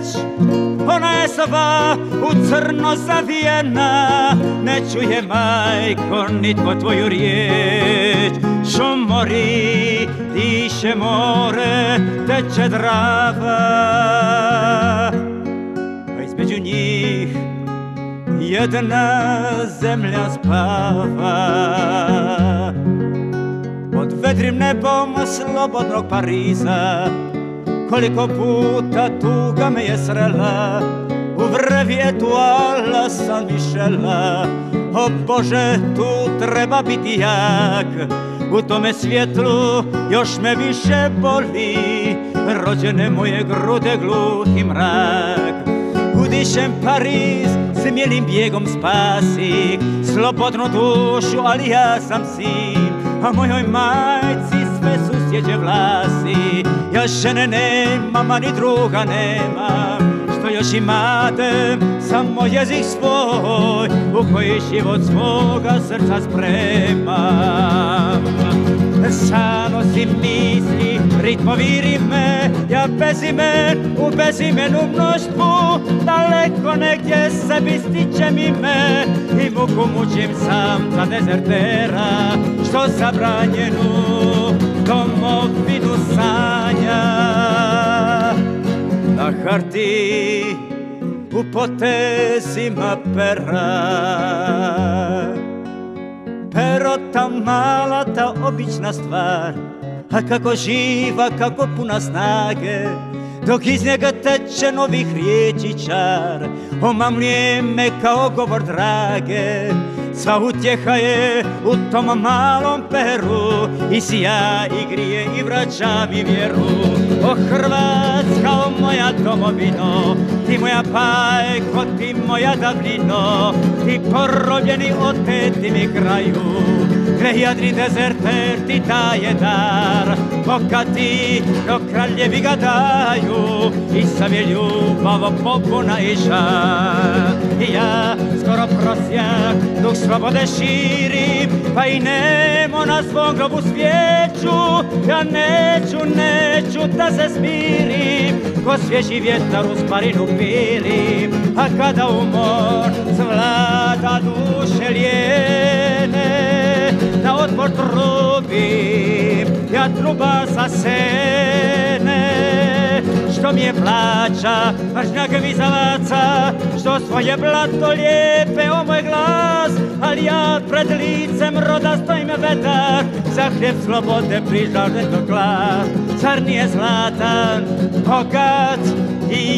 već, ona je sva u crno zavijena, ne čuje majko nitko tvoju riječ. Šumori, diše more, teče Drava, a između njih jedna zemlja spava. Pod vedrim nebom slobodnog Pariza koliko puta tuga me je srela, u vrevjetu Ala San Mišela. O Bože, tu treba biti jak, u tome svjetlu još me više boli rođene moje grude gluhi mrak. Udišem Pariz, smijelim bijegom spasi slobodnu dušu, ali ja sam sin, a mojoj majci sve susjeđe vlasi. Ja žene nemam, a ni druga nemam, što još imate samo jezik svoj u koji život svoga srca spremam. Zanosim misli, ritmovi rime, ja bezimen u bezimenu mnoštvu, daleko negdje sebi stičem ime i muku mučim sam za dezertera što zabranjenu domovinu sanja. Na harti u potezima pera, pero ta mala, ta obična stvar, a kako živa, kako puna snage, dok iz njega teče novih riječi čar. Omamljuje me kao govor drage, sva utjeha je u tom malom peru, i sija i grije i vraća mi vjeru. O Hrvatska, o moja domovino, ti moja bajko, ti moja davnino, ti porobljeni oteti mi kraju, gdje jadni dezerter ti daje dar, bogati dok kraljevi ga daju, i sam je ljubav popuna i žar. I ja skoro prosjak duh slobode širim, pa i nemo na svom grobu svijeću. Ja neću da se smirim, ko svježi vjetar u sparinu pilim, a kada umor zvlada duše lijene, na otpor trubim, ja truba za sene. Što mi je plaća, mržnja gvizavaca, što svoje blato lijepe o moj glas, ali ja pred licem roda stojim vetar, za hljeb slobode prižažen do glas. Zar nije zlatan, bogat i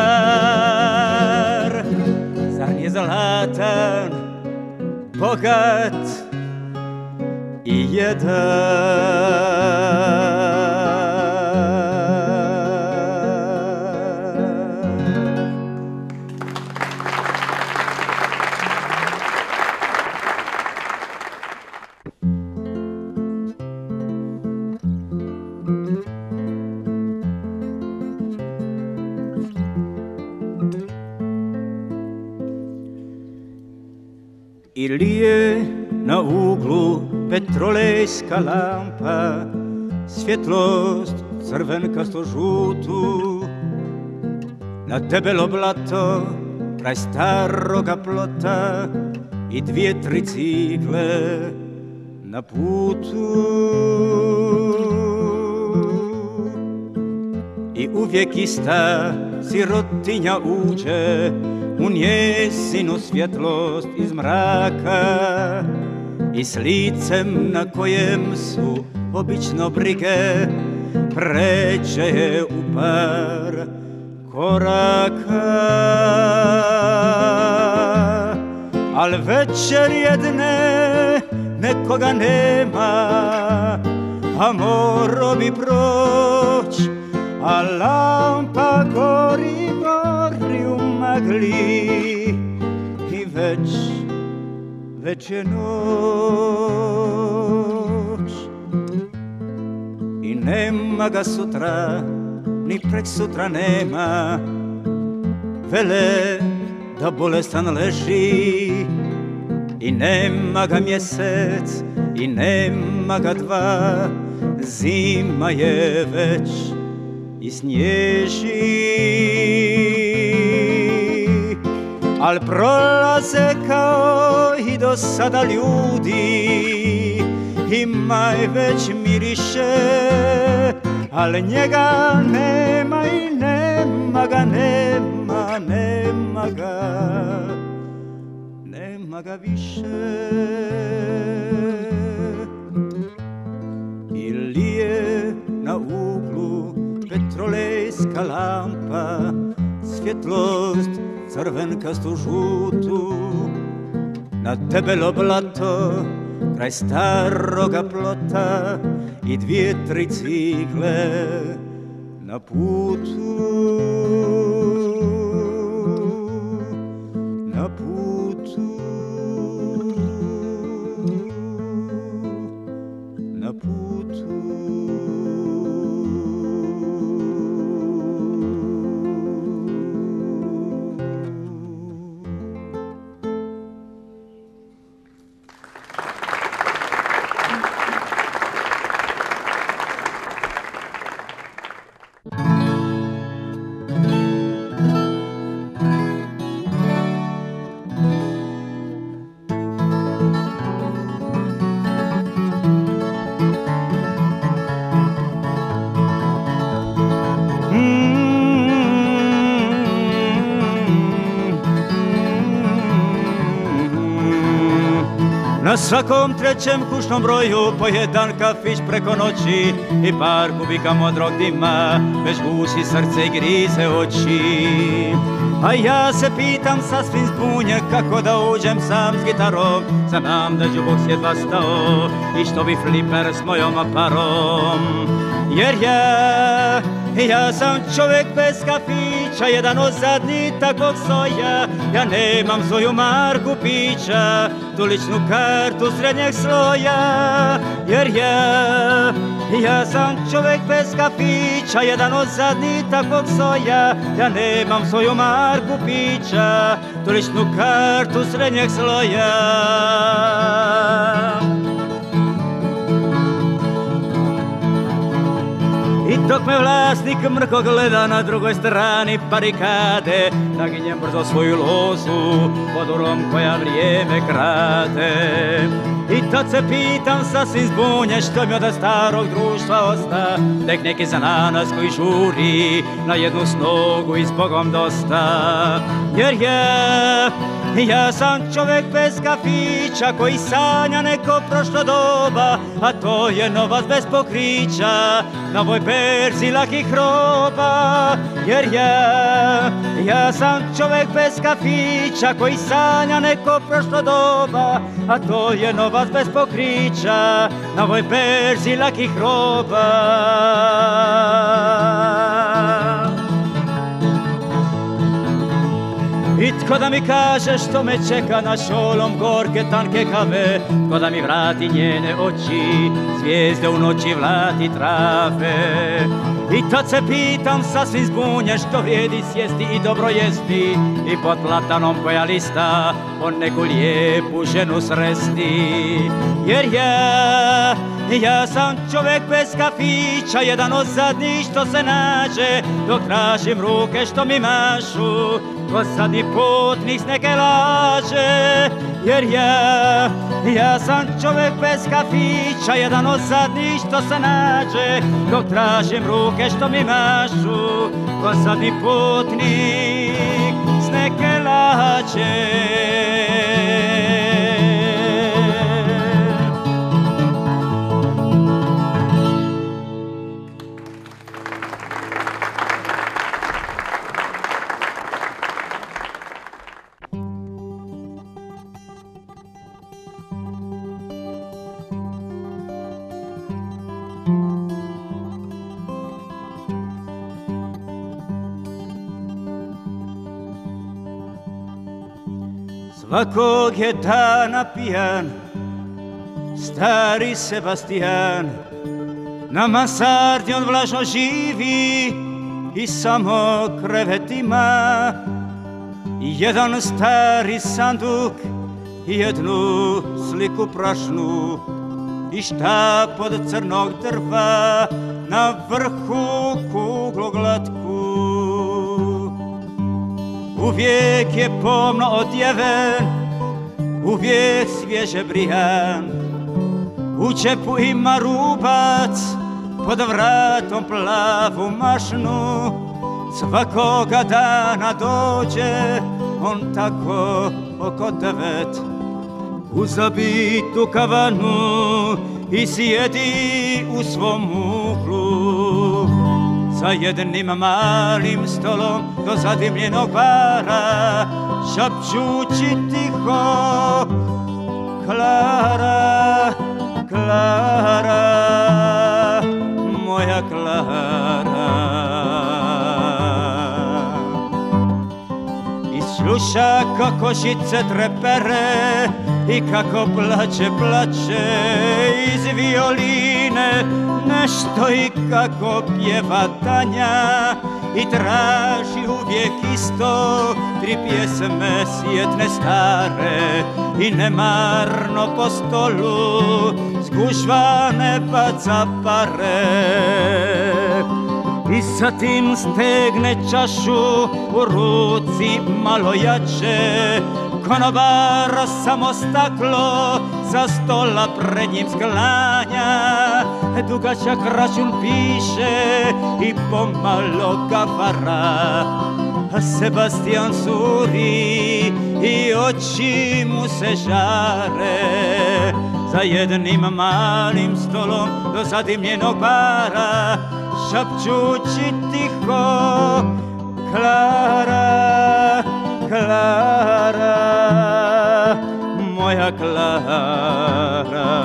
jedar? Zar nije zlatan, bogat i jedar? Ili je na uglu petrolejska lampa, svjetlost crvenkasto žutu, na debelo blato kraj staroga plota i dvije tricikle na putu. I uvijek ista sirotinja uđe u njezinu svjetlost iz mraka, i s licem na kojem su obično brige pređe je u par koraka. Al večer jedne nekoga nema, a moro bi proć, a lampa gori, gori u magli, i već je noć. I nema ga sutra, ni preksutra nema, vele da bolestan leži. I nema ga mjesec, i nema ga dva, zima je već i snježi. al prolaze kao i do sada ljudi i maj već miriše, ali njega nema i nema ga, nema ga više. Ili je na uglu petrolejska lampa, svjetlost crvenkastu žutu, na debelo blato kraj staroga plota i 2-3 cigle na putu, na putu, na putu. Na svakom trećem kućnom broju po jedan kafić preko noći i par kubika modrog dima već guši srce i grize oči. A ja se pitam sasvim zbunjen kako da uđem sam s gitarom, znam da jukebox jedva stao i što bi fliper s mojom aparom. Jer ja sam čovjek bez kafića, jedan od zadnjih takvog soja. Ja nemam svoju marku pića, tu ličnu kartu srednjeg sloja. Jer ja sam čovjek bez kafića, jedan od zadnjih takvog soja. Ja nemam svoju marku pića, tu ličnu kartu srednjeg sloja. I dok me vlasnik mrko gleda na drugoj strani barikade, naginjem brzo svoju lozu vodurom koja vrijeme krade. I tad se pitam sasvim zbunjen što mi od starog društva osta, tek neki za nas koji žuri na jednu snogu i s Bogom dosta. Jer ja sam čovjek bez kafića koji sanja neko prošlo doba, a to je novac bez pokrića na ovoj berzi lakih roba. Jer ja sam čovjek bez kafića koji sanja neko prošlo doba, a to je novac bez pokrića na ovoj berzi lakih roba. I tko da mi kaže što me čeka na šolom gorke tanke kave, tko da mi vrati njene oči, zvijezde u noći vlati trave. I tad se pitam sasvim zbunjen što vrijedi sjesti i dobro jesti i pod platanom koja lista po neku lijepu ženu sresti. Jer ja sam čovjek bez kafića, jedan od zadnjih što se nađe, dok tražim ruke što mi mašu ko zadnji putnik s neke laže. Jer ja sam čovjek bez kafića, jedan od zadnjih što se nađe, dok tražim ruke što mi mašu ko zadnji putnik s neke laže. Svakog je dana pijan stari Sebastijan, na mansardi on vlažno živi i samo krevet ima. Jedan stari sanduk i jednu sliku prašnu i štap od crnog drva na vrhu kuglu glatku. uvijek je pomno odjeven, uvijek svježe brijan. U čepu ima rubac, pod vratom plavu mašnu. Svakoga dana dođe, on tako oko 9, u zabitu kavanu i sjedi u svom uglu. Za jednim malim stolom do zadimljenog bara, šapćući tiho: Klara, Klara, moja Klara. I sluša kako žice trepere i kako plače, plače iz violine nešto i kako pjeva Tanja i traži uvijek isto 3 pjesme sjetne stare i nemarno po stolu s gužva ne baca pare. I zatim stegne čašu u ruci malo jače, konobar samo staklo za stola pred njim sklanja. Dugačak račun piše i pomalo ga vara, a Sebastian suri i oči mu se žare. Za jednim malim stolom do zadimljenog bara, šapćući tiho: Klara, Klara, moja Klara.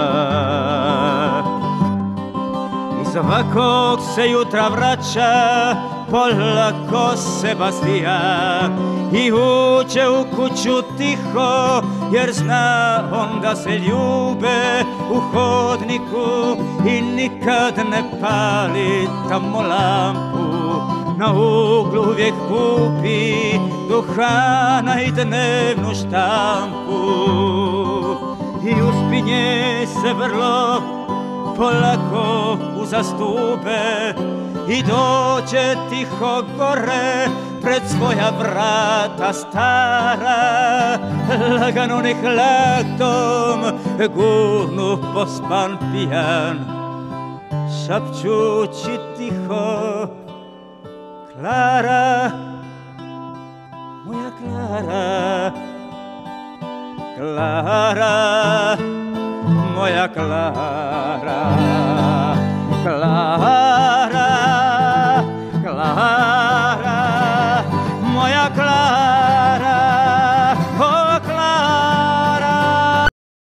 I svakog se jutra vraća polako Sebastian i uđe u kuću tiho, jer zna on da se ljube u hodniku i nikad ne pali tamo lampu. Na uglu uvijek kupi duhana i dnevnu štampu i uspinje se vrlo polako uza stube i dođe tiho gore pred svoja vrata stara. Lagano nek laktom gurnu pospan pijan, šapćući tiho: Klara, moja Klara, Klara, moja Klara, Klara, Klara, moja Klara.